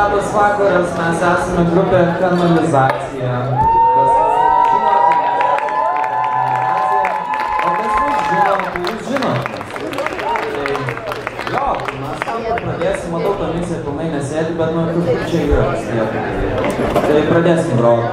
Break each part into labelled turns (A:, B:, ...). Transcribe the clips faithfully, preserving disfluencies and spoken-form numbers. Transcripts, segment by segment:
A: labas vakaras, mes esame grupė Kanalizacija. O kas mus žino, tai jūs žinot. Jo, mes tam pradėsim, matau, komisija pilnai nesėdi, bet man kažkur čia yra. Tai pradėsim groti.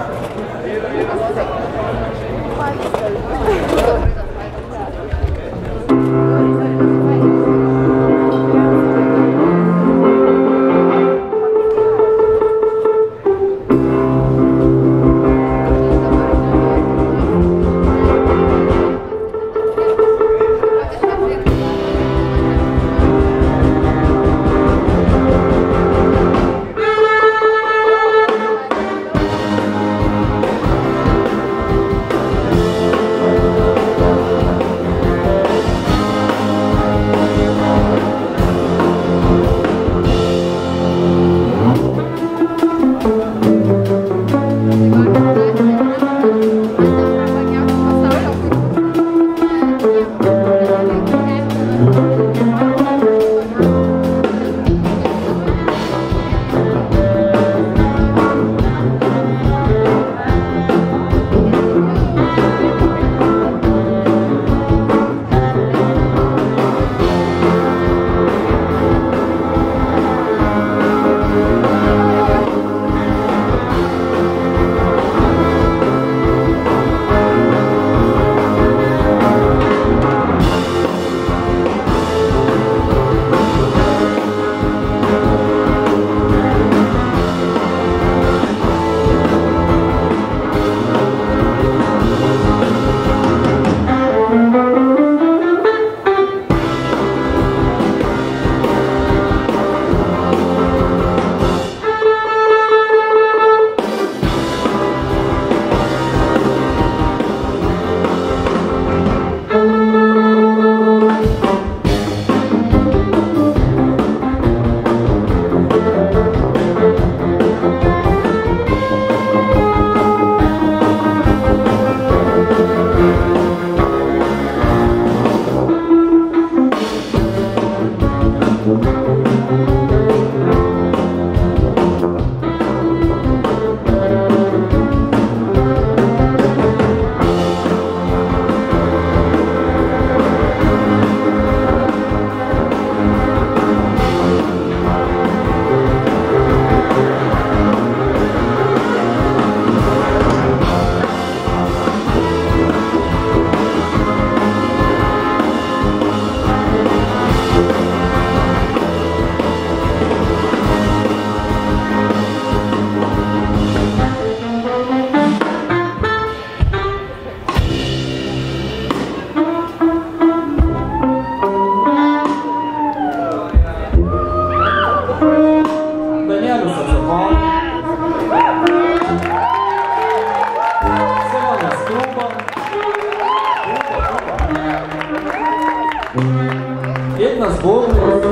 A: Ignas būgnas.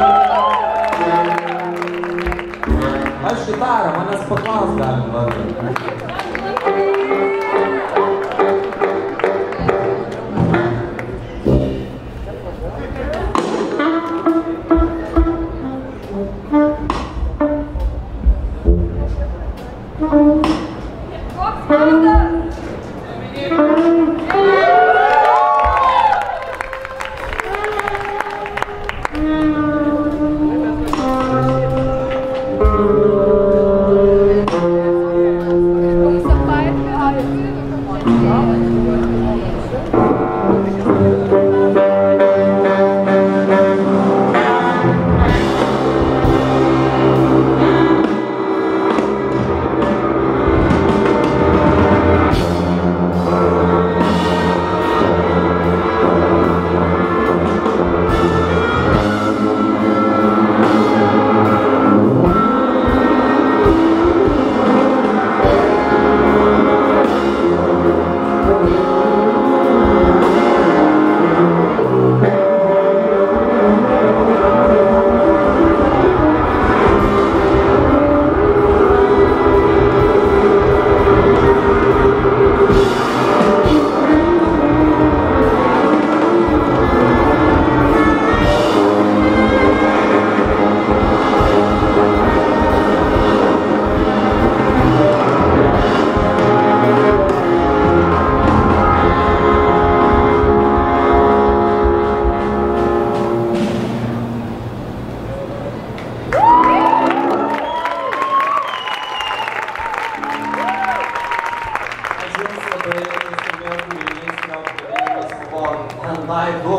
A: Aš gitarą, manęs paklaus galim vardą.
B: Thank you.
A: Hentai du.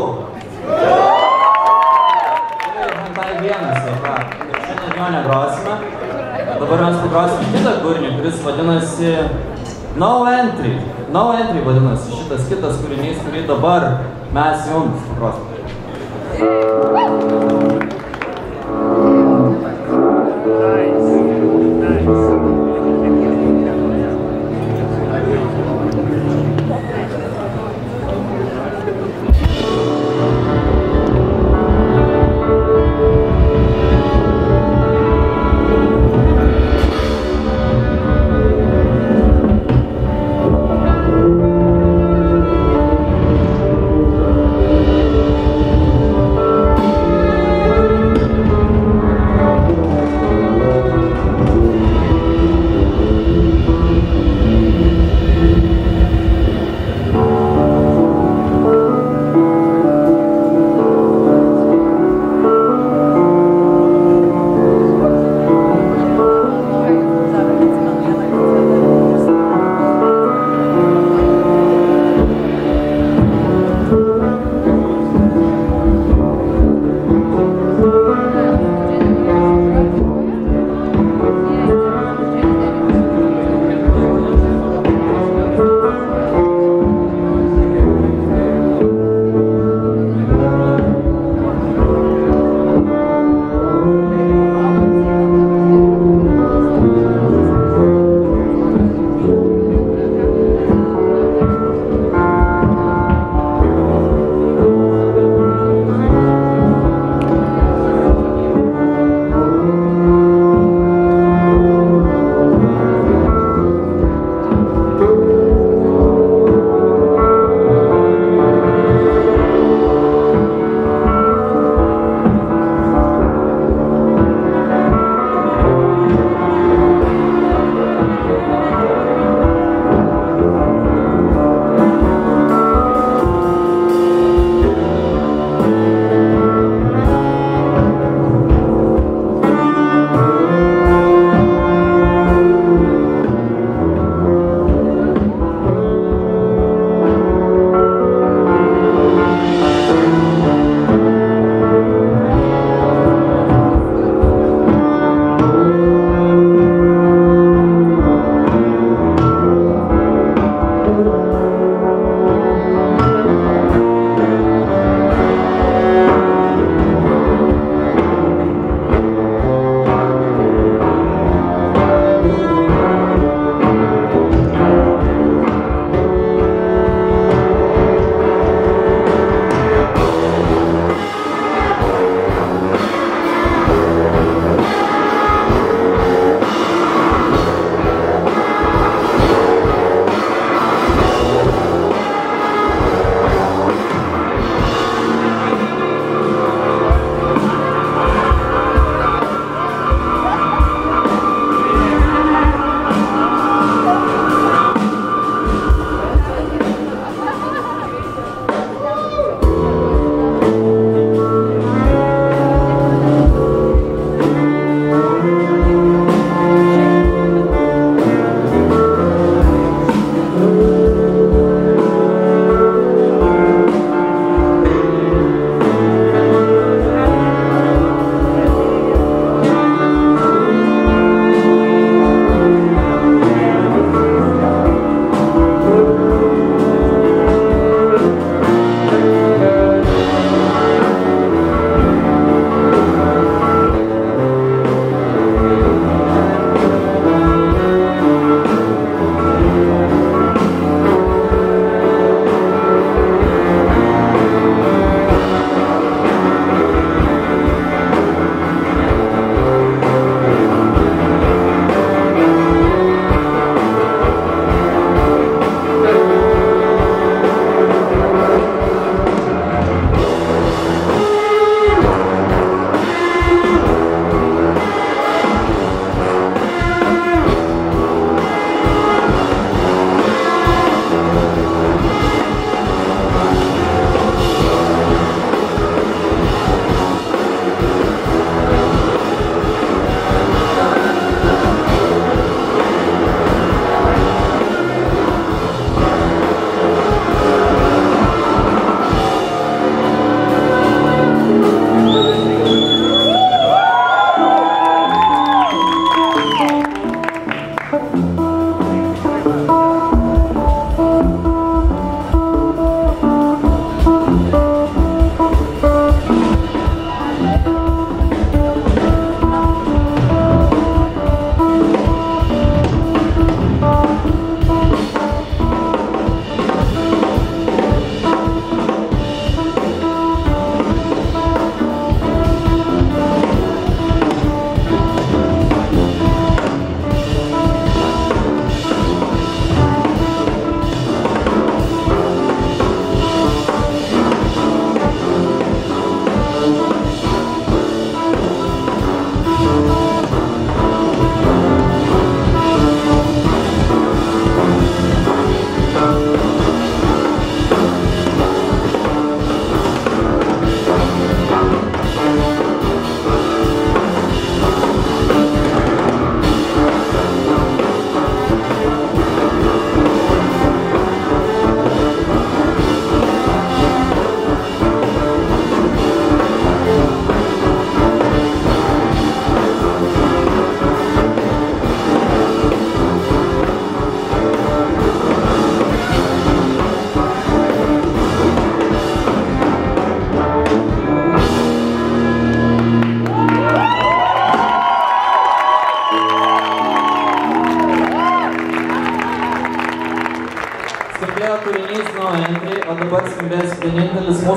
A: Tai Hentai vienas, jau ką. Šiandien jo negrosime. Dabar mes pagrosime kitą kūrinį, kuris vadinasi No Entry. No Entry vadinasi šitas kitas kūrinys, kurį dabar mes jums pagrosime.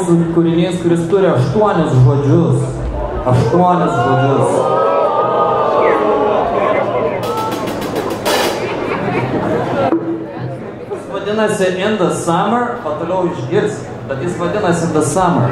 A: mūsų kūrinys, kuris turi aštuonis žodžius. Aštuonis žodžius. Jis vadinasi In the Summer, o toliau išgirs, bet jis vadinasi In the Summer.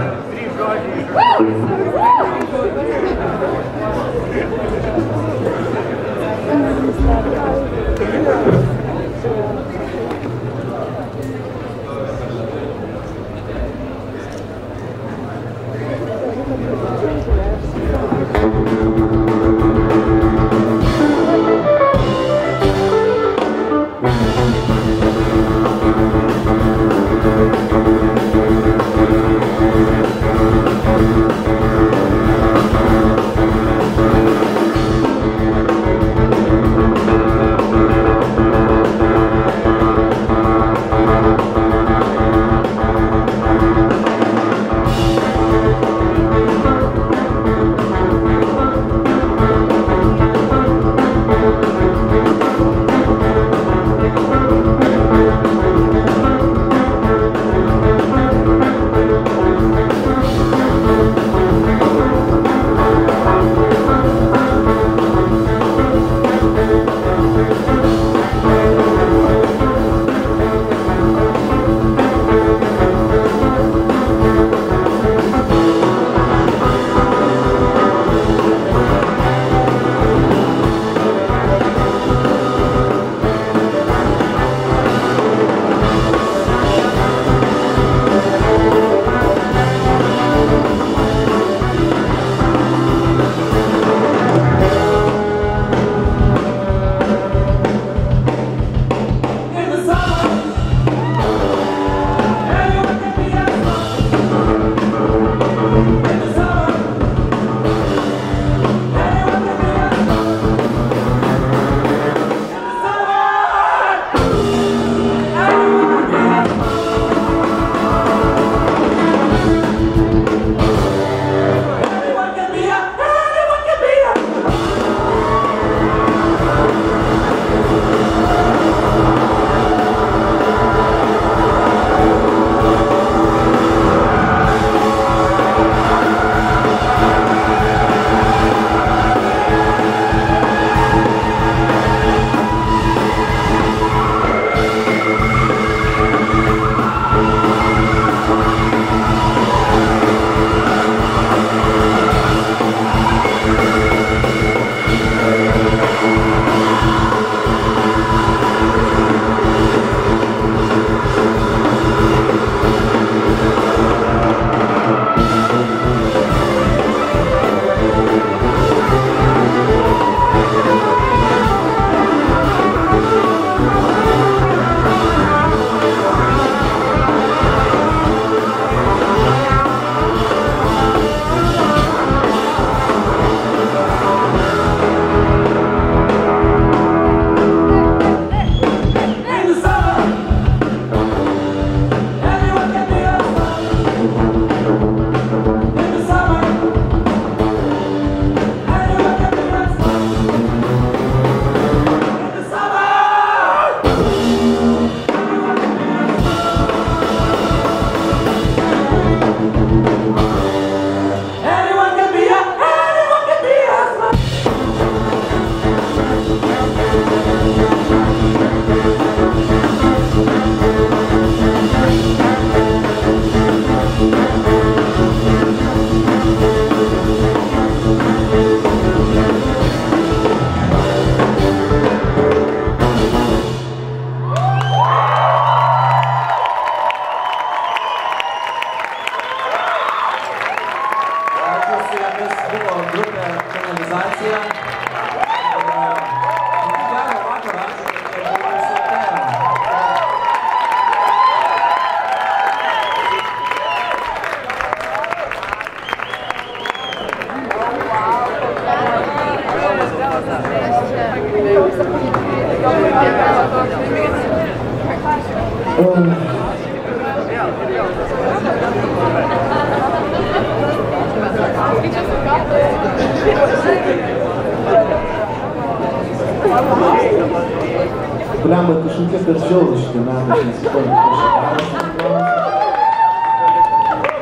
B: Blemba, kažkokie per siaurus šitie metai, nes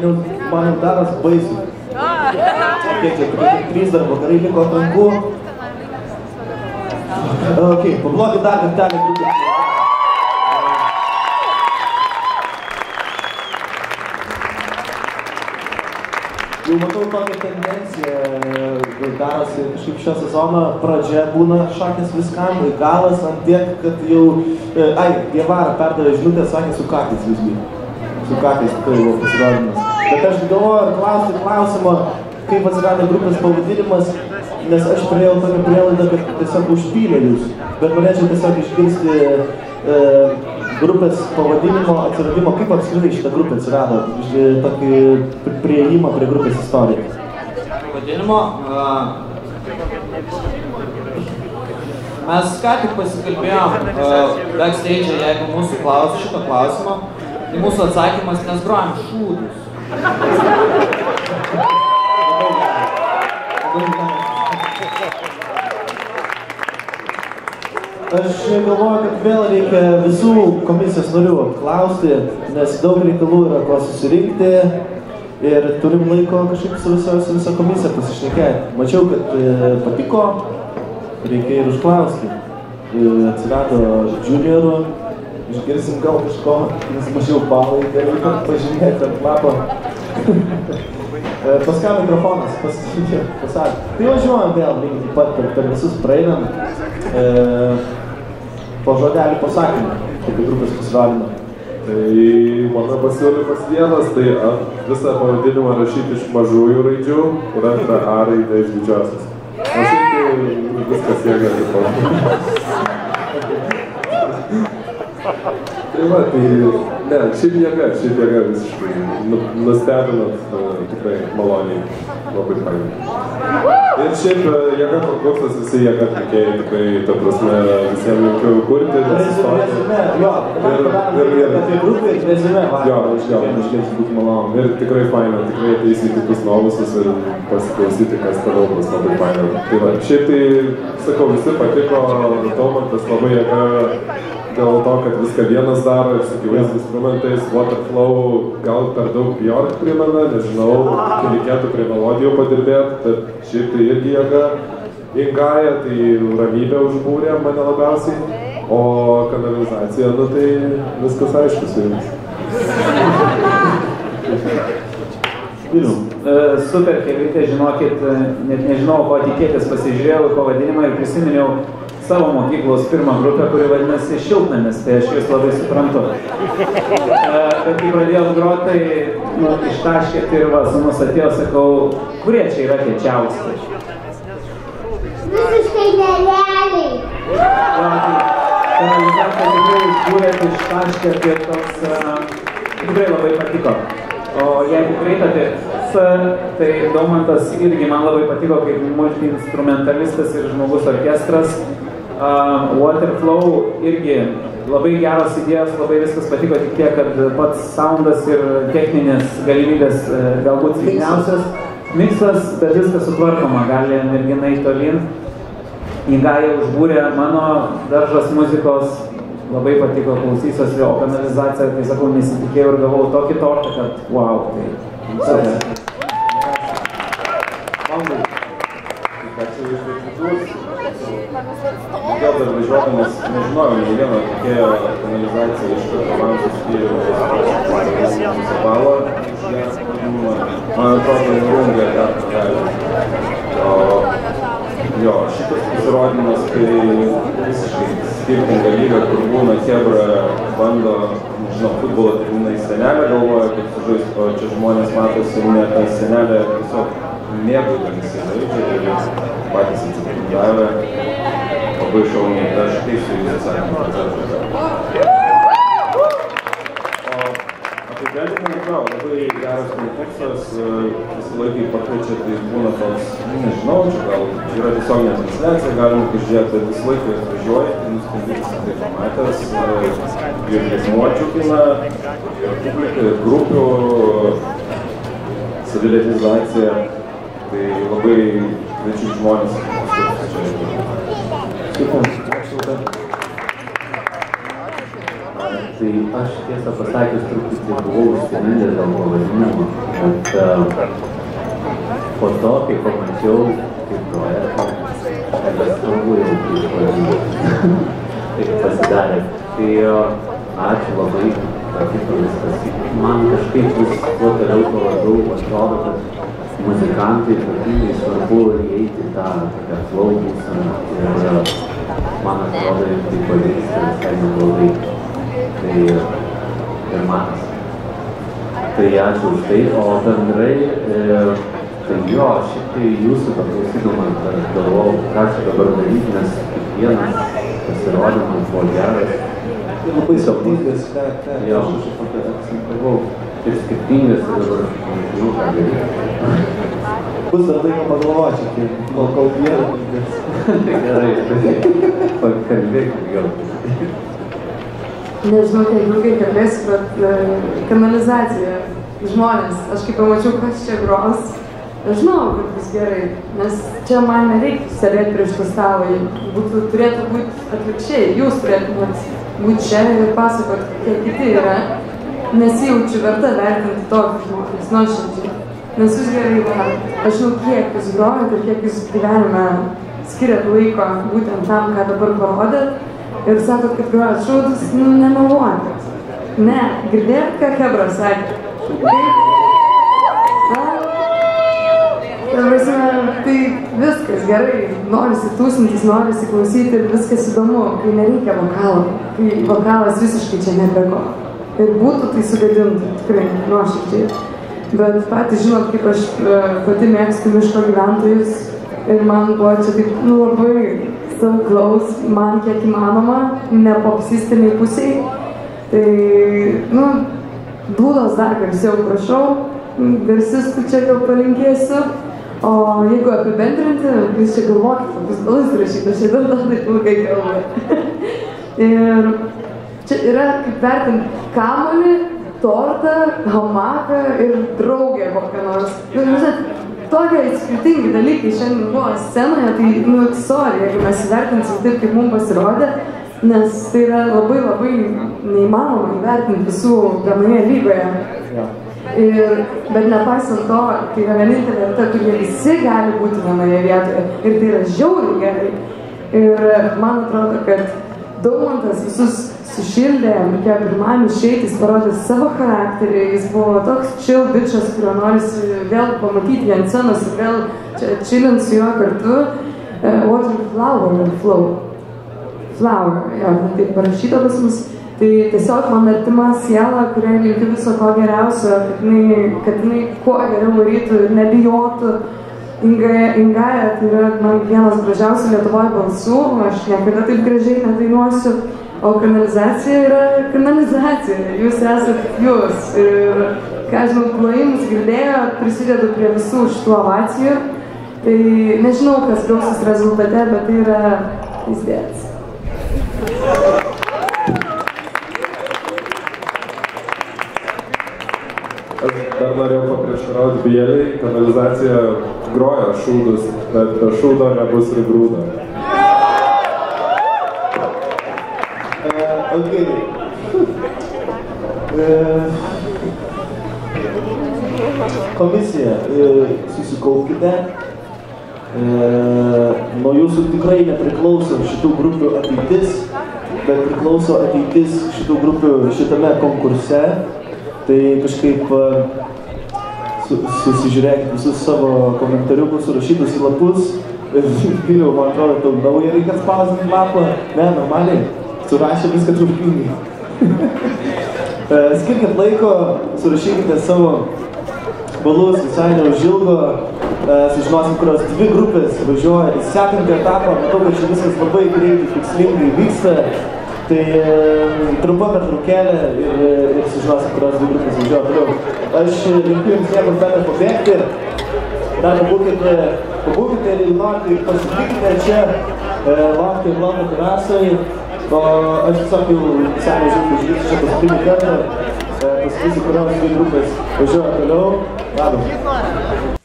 B: man jau daras baisu. Kiek čia, trys dar vakarai liko atrankų. Ok, pablokit dar kartelį grupę. Jau matau tokią tendenciją, darosi kažkaip šio sezono pradžia būna šakės viskam, galas ant tiek, kad jau... Ai, Dievara perdavė žinutę, sakė su kakais visgi. Su kakais tikrai buvo pasirodymas. Bet aš galvoju klausti klausimą, kaip atsirado grupės pavadinimas, nes aš turėjau tokią prielaidą, kad tiesiog užpylė jūs. Bet norėčiau tiesiog išgirsti e, grupės pavadinimo atsiradimo, kaip apskritai šitą grupę atsirado, tokį prieėjimą prie grupės istorijos.
A: Pavadinimo, uh, mes ką tik pasikalbėjom uh, backstage, jeigu mūsų klausia šito klausimo, tai mūsų atsakymas, nes grojam šūdus.
B: Aš galvoju, kad vėl reikia visų komisijos narių apklausti, nes daug reikalų yra ko susirinkti ir turim laiko kažkaip su visa, su visa komisija pasišnekėti. Mačiau, kad e, patiko, reikia ir užklausti. E, atsirado juniorų, išgirsim gal kažko, nes mažiau balai, galiu pažymėti ant lapo. Pas ką mikrofonas, pasakė, pasakė. Tai važiuojam vėl, lygiai taip pat per, per visus praeinam. E, po žodelį pasakymą, kaip grupės pasirodymą.
C: Tai mano pasiūlymas vienas, tai visą pavadinimą rašyti iš mažųjų raidžių ir antrą A raidę iš didžiosios. O šiaip tai viskas jėga taip pat. Tai va, tai ne, šiaip jėga, šiaip jėga visiškai nustebinat tikrai maloniai, labai fainai. Ir šiaip jėga konkursas, visi jėga atlikėjai, tikrai, ta prasme, visiems linkiu kurti, nesistoti.
B: Jo,
C: ir
B: apie grupę ir rezime, va.
C: Jo, aš gal, iškėsiu būti malonu. Ir tikrai faina, tikrai ateisi į kitus novusus ir pasiklausyti, kas toliau bus labai faina. Tai va, šiaip tai, sakau, visi patiko, Taumantas labai jėga dėl to, kad viską vienas daro ir su gyvais instrumentais, Waterflow gal per daug Bjork primena, nežinau, kai reikėtų prie melodijų padirbėti, bet šiaip tai irgi jėga. Ingaja, tai ramybė užbūrė mane labiausiai, o kanalizacija, nu tai viskas aišku su jums.
D: Uh, super, kelytė, žinokit, net nežinau, ko tikėtis, pasižiūrėjau į pavadinimą ir prisiminiau savo mokyklos pirmą grupę, kuri vadinasi Šiltnamis, tai aš jūs labai suprantu. Uh, bet kai pradėjom groti, tai nu, ištaškėt ir va, sūnus atėjo, sakau, kurie čia yra tie čiaustai?
E: Visiškai nerealiai.
D: Kanalizacija tikrai išbūrėt, ištaškėt ir toks, uh, tikrai labai patiko. O jeigu kreitate S, tai Daumantas irgi man labai patiko kaip multi-instrumentalistas ir žmogus orkestras. Uh, Waterflow irgi labai geros idėjos, labai viskas patiko, tik tiek, kad pats soundas ir techninės galimybės uh, galbūt silpniausias. Miksas, bet viskas sutvarkoma, gali merginai tolin. Ingaja užbūrė mano daržas muzikos. Labai patiko klausysiuosi, o kanalizacija, tai sakau, nesitikėjau ir gavau tokį tortą, kad wow, tai super.
C: Mandai, ką čia jūs veikitus, vėl dar važiuodamas, nežinojau, nei vieno atlikėjo kanalizaciją iš karto man suspėjo Musabalo, man atrodo, Rungė dar gali. Jo, šitas pasirodymas, tai visiškai skirtinga lyga, kur būna chebra, bando, nežinau, futbolo terminai senelė galvoja, kaip sužaist, o čia žmonės matosi, ne ta senelė tiesiog mėgaudamisi žaidžia ir patys atsipindavę, labai šauniai, aš teisiu jūs atsakymą. Apibendrinant, gal, labai geras konkursas, visą laikai pakviečia, tai būna toks, nežinau, čia gal yra tiesioginė transliacija, galima pažiūrėti, bet visą laiką jūs važiuoja, tai nuskambėtis tai pamatęs, ir rimuočių kina, ir publika, ir grupių, savirealizacija, tai labai kviečiu žmonės. Super.
E: Tai aš tiesą pasakius truputį buvau užsiminęs dėl pavadinimo, bet po to, kai pamačiau, kaip projektą, aš svarbu jau kaip pavadinimą. Taip pasidarė. Tai ačiū labai, patiko viskas. Man kažkaip vis kuo toliau tuo labiau atrodo, kad muzikantai ypatingai svarbu įeiti tą tokią flow būseną ir man atrodo, ir tai pavyksta visai neblogai. Tai ir matas. Tai ačiū už tai, o bendrai, tai jo, šiaip tai jūsų paklausydama, galvojau, ką čia dabar daryti, nes kiekvienas pasirodymas buvo geras.
B: Labai skirtingas, ką, ką,
E: jo,
B: aš kažkaip akcentavau.
E: ir skirtingas, ir dabar aš nežinau, ką daryti.
B: Bus dar laiko pagalvoti, kol kol vieną.
E: Gerai, tai pakalbėkime gal.
F: Nežinau, kiek ilgai kalbėsiu, bet kanalizacija, žmonės, aš kaip pamačiau, kas čia gros, aš žinau, kad bus gerai, nes čia man nereiktų sėdėti prieš tą stalą, būtų, turėtų būti atvirkščiai, jūs turėtumėt būti čia ir pasakot, kokie kiti yra, nesijaučiu verta vertinti tokius žmonės, nuoširdžiai, nes jūs gerai darote, aš žinau, kiek jūs grojat ir kiek jūs gyvenime skiriat laiko būtent tam, ką dabar parodėt. Ir sakot, kad grojat šūdus, nu, nemeluokit. Ne, girdėjot, ką Hebra sakė? Tai viskas gerai, norisi tūsintis, norisi klausyti ir viskas įdomu, kai nereikia vokalo, kai vokalas visiškai čia nebeko. Ir būtų tai sugadintų, tikrai, nuoširdžiai. Bet patys žinot, kaip aš pati mėgstu miško gyventojus ir man buvo čia taip, nu, labai so close, man kiek įmanoma, ne popsistiniai pusiai. Tai, nu, dūdos dar garsiau, prašau, garsistų čia gal palinkėsiu. O jeigu apibendrinti, jūs čia galvokit, kokius balus rašyti, aš čia dar dar taip ilgai kalbu. Ir čia yra kaip vertinti kamuolį, tortą, hamaką ir draugę kokią nors. Nu, žinot, tokie skirtingi dalykai šiandien buvo scenoje, tai, nu, sorry, jeigu mes įvertinsim taip, kaip mums pasirodė, nes tai yra labai labai neįmanoma įvertinti visų vienoje lygoje.
B: Ja.
F: Ir, bet nepaisant to, tai yra vienintelė vieta, kur jie visi gali būti vienoje vietoje. Ir tai yra žiauriai gerai. Ir man atrodo, kad Daumantas visus sušildė, reikėjo pirmam išeiti, jis parodė savo charakterį, jis buvo toks chill bičas, kurio norisi vėl pamatyti ant scenos ir vėl čia chillint su juo kartu. Uh, water flower or flow? Flower, jo, taip parašyta pas mus. Tai tiesiog man artima siela, kuriai linkiu viso ko geriausio, kad jinai, kad jinai kuo geriau varytų ir nebijotų. Ingaja, Ingaja, tai yra man vienas gražiausių Lietuvoje balsų, aš niekada taip gražiai nedainuosiu. O kanalizacija yra kanalizacija, jūs esat jūs. Ir, ką žinau, plojimus girdėjo, prisidedu prie visų šitų ovacijų. Tai nežinau, kas gausis rezultate, bet tai yra įsidėtas.
C: Aš dar norėjau paprieštarauti Bieliai, kanalizacija groja šūdus, bet be šūdo nebus ir grūdo.
B: Okay. Komisija, susikaupkite. Nuo jūsų tikrai nepriklauso šitų grupių ateitis, bet priklauso ateitis šitų grupių šitame konkurse. Tai kažkaip susižiūrėkit visus savo komentariukus surašytus į lapus. Viliau, man atrodo, tau naują reikia spausdinti lapą. Ne, normaliai. Surašė viską trupingai. Skirkit laiko, surašykite savo balus visai neužilgo. Sužinosim, kurios dvi grupės važiuoja į sekantį etapą. Matau, kad čia viskas labai greitai, tikslingai vyksta. Tai trumpa pertraukėlė ir, ir sužinosim, kurios dvi grupės važiuoja toliau. Aš linkiu jums niekas dar nepabėgti. Dar pabūkite, pabūkite ir norite ir pasitikite čia, laukti ir laukia terasai. O aš tiesiog jau visai nežinau, žiūrėsiu čia paskutinį kartą, pasakysiu, kurios dvi grupės važiuoja toliau. Labas.